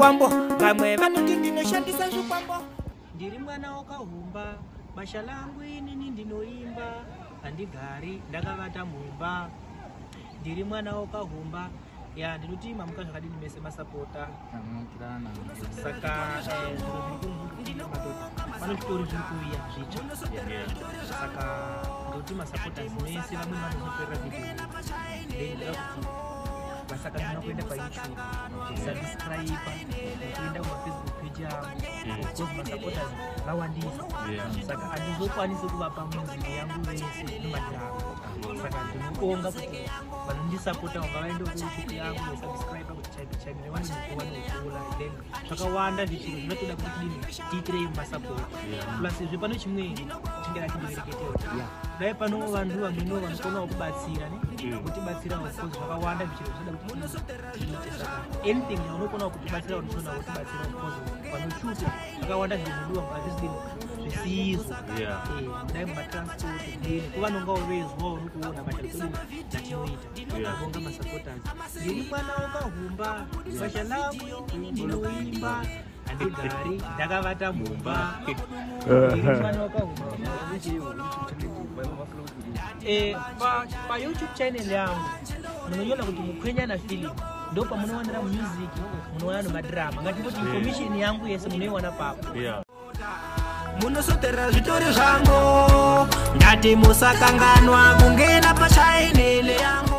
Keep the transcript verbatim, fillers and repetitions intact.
zvikwambo, vamwe vanoti ndinoshandisa zvikwambo. Ndiri mwana wakahumba, basha langu inini ndinoimba, handigari ndakavata mumba. Ndiri mwana wakahumba, ya ndinoti mamuka zvakadini mese masapota. Saka pano zvitori zviri kuuya zvitsva. Saka ndoti masapota mese vamwe vanozoperera video. Saka ndinokuenda paYouTube, subscribe, kuenda kumafacebook page yangu, because masapota vawandisa. Saka handizokwanisi kuvapa muziki yangu wese nemadhara. Saka ndinoonga kuti vanondisapota vakavaenda kuYouTube yangu nesubscribe kuti chaipi chaipi nevanonikuwa nokula. Then zvakawanda zvichiro zvinotoda kuti dini tiitirei masapota. Plus zve pano chimwe chingera chindivereketera. Dai pano vanhu vamweniwo vanokonawo kubatsira ne kutibatsira because zvakawanda zvichiro zvinoda kuti anything unokona kutibatsira unokona kutibatsira because panoshuta zvakawanda zvinodiwa ngazvisidini zvisizo. Dai mumatransport kuvanonga vezwa unokuona masharisodini atinoita abonga masupporters. Ndiri mwana wakahumba, basha langu ndinoimba, handigari ndakavata mumba. Ndiri mwana wakahumba. Eh, pa pa YouTube channel yangu munonyona kuti Mukwenyana film ndo pamunowanira music, munowana madrama. Ngatipoti information yangu yese munoiwana papo. Yeah. Munosotera zvitori zvangu, ngati musakanganwa kungena pa channel yangu.